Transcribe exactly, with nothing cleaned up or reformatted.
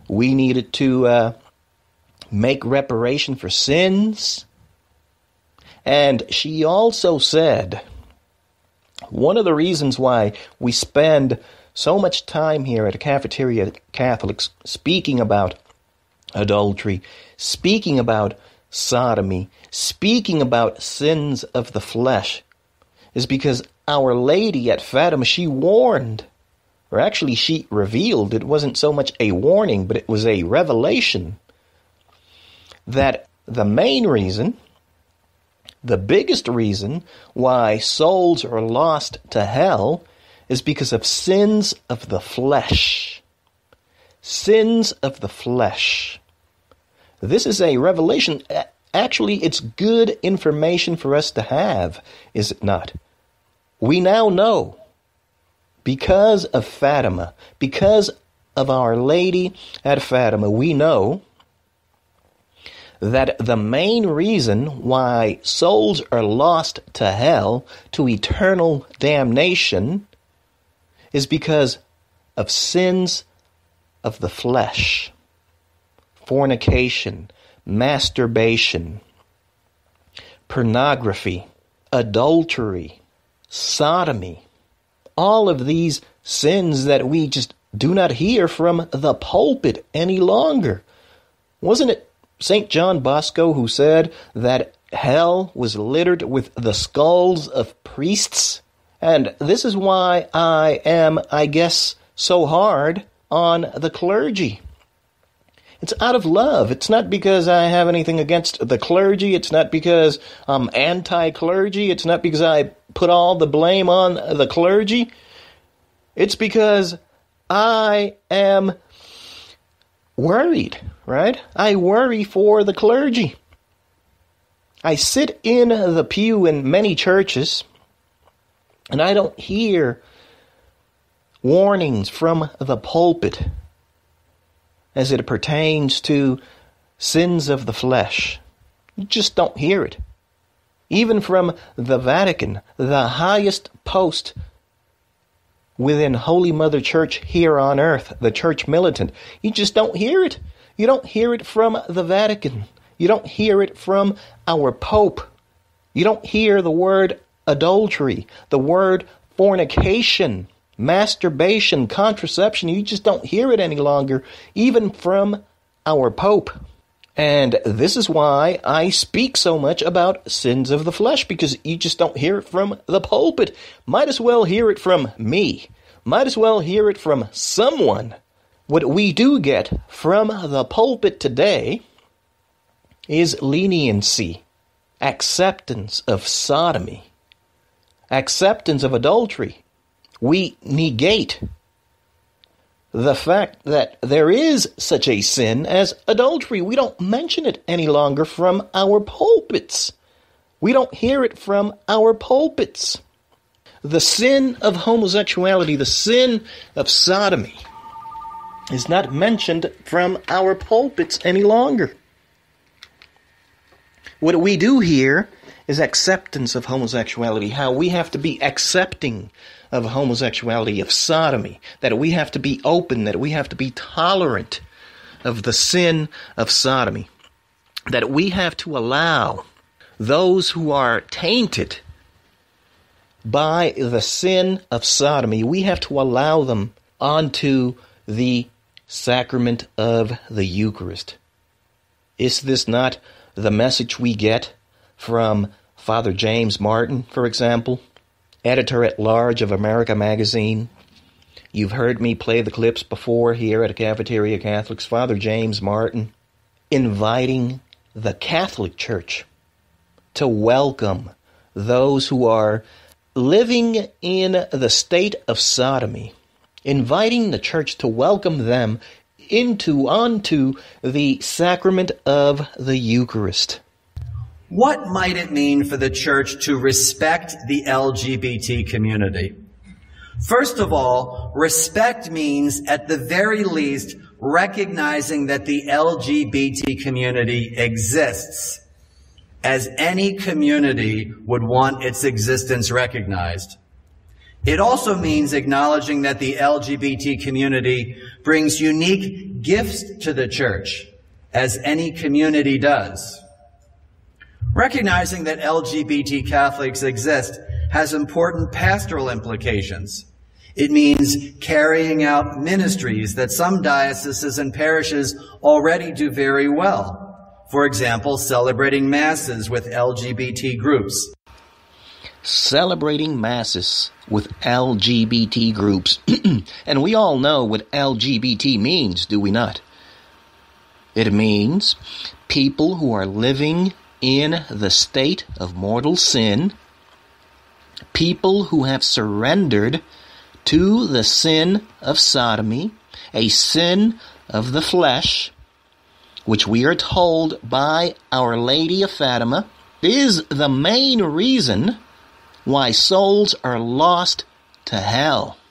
we needed to uh, make reparation for sins. And she also said, one of the reasons why we spend so much time here at Cafeteria Catholics speaking about adultery, speaking about sodomy, speaking about sins of the flesh, is because Our Lady at Fatima, she warned, or actually she revealed, it wasn't so much a warning, but it was a revelation, that the main reason, the biggest reason why souls are lost to hell is because of sins of the flesh. Sins of the flesh. This is a revelation. Actually, it's good information for us to have, is it not? We now know, because of Fatima, because of Our Lady at Fatima, we know that the main reason why souls are lost to hell, to eternal damnation, is because of sins of the flesh. Fornication, masturbation, pornography, adultery, sodomy. All of these sins that we just do not hear from the pulpit any longer. Wasn't it Saint John Bosco who said that hell was littered with the skulls of priests? And this is why I am, I guess, so hard on the clergy. It's out of love. It's not because I have anything against the clergy. It's not because I'm anti-clergy. It's not because I put all the blame on the clergy. It's because I am worried, right? I worry for the clergy. I sit in the pew in many churches, and I don't hear warnings from the pulpit as it pertains to sins of the flesh. You just don't hear it. Even from the Vatican, the highest post within Holy Mother Church here on earth, the church militant, you just don't hear it. You don't hear it from the Vatican. You don't hear it from our Pope. You don't hear the word adultery, the word fornication, masturbation, contraception. You just don't hear it any longer, even from our Pope. And this is why I speak so much about sins of the flesh, because you just don't hear it from the pulpit. Might as well hear it from me. Might as well hear it from someone. What we do get from the pulpit today is leniency, acceptance of sodomy, acceptance of adultery. We negate the fact that there is such a sin as adultery. We don't mention it any longer from our pulpits. We don't hear it from our pulpits. The sin of homosexuality, the sin of sodomy, is not mentioned from our pulpits any longer. What we do here is acceptance of homosexuality, how we have to be accepting of homosexuality, of sodomy, that we have to be open, that we have to be tolerant of the sin of sodomy, that we have to allow those who are tainted by the sin of sodomy, we have to allow them onto the sacrament of the Eucharist. Is this not the message we get from Father James Martin, for example, editor-at-large of America Magazine? You've heard me play the clips before here at Cafeteria Catholics. Father James Martin inviting the Catholic Church to welcome those who are living in the state of sodomy, inviting the church to welcome them into, onto the sacrament of the Eucharist. What might it mean for the church to respect the L G B T community? First of all, respect means, at the very least, recognizing that the L G B T community exists, as any community would want its existence recognized. It also means acknowledging that the L G B T community brings unique gifts to the church, as any community does. Recognizing that L G B T Catholics exist has important pastoral implications. It means carrying out ministries that some dioceses and parishes already do very well. For example, celebrating masses with L G B T groups. Celebrating masses with L G B T groups. And we all know what L G B T means, do we not? It means people who are living in the state of mortal sin, people who have surrendered to the sin of sodomy, a sin of the flesh, which we are told by Our Lady of Fatima is the main reason why souls are lost to hell.